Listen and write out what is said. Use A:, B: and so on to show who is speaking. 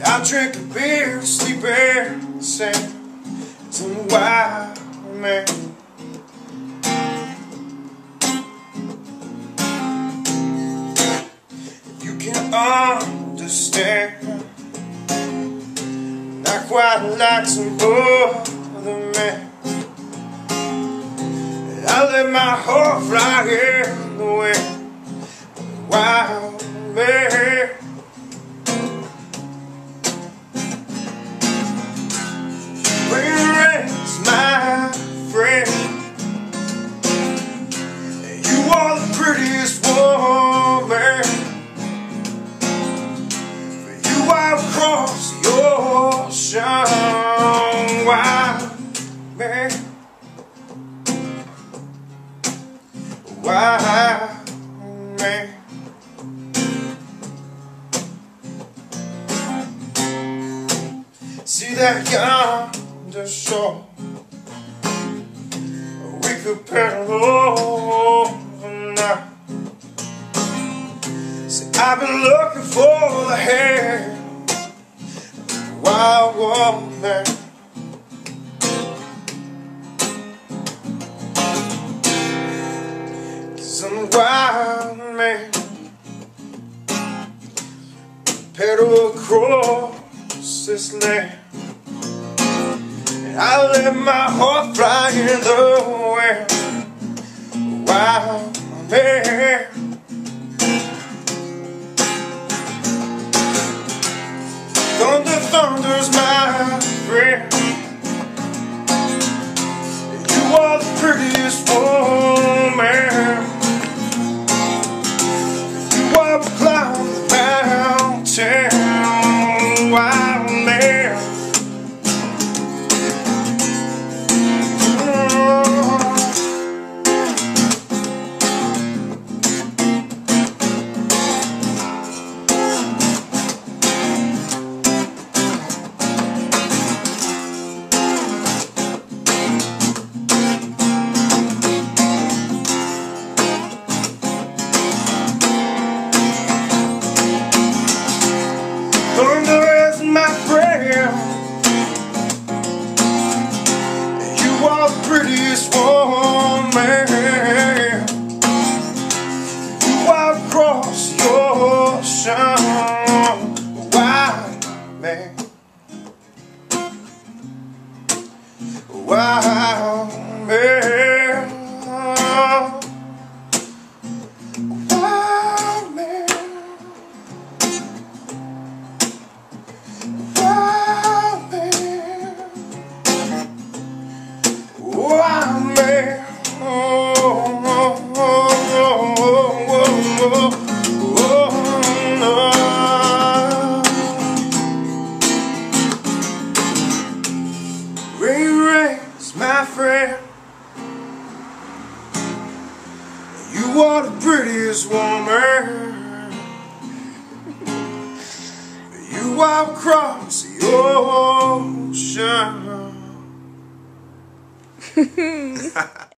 A: I drink a beer, sleep in the sand. It's a wild man. If you can understand, not quite like some other man, I let my heart fly in the wind. Wild man. My friend, you are the prettiest woman. You are across the ocean. Wild man, wild man. See that yonder shore, we could paddle overnight. See, I've been looking for the hand of a wild woman. Some wild man paddle across this land. I let my heart fly in the wind. Wild man. Thunder thunders, my friend. You are the prettiest woman. You are climb the mountain. Wild man. Thunder is my friend. You are the prettiest woman. You are across your ocean. Wild man. Wild man. Wild man. Wild man, oh, oh, oh, oh, oh, oh. Rain, rain's my friend. You are the prettiest woman. You are across the ocean.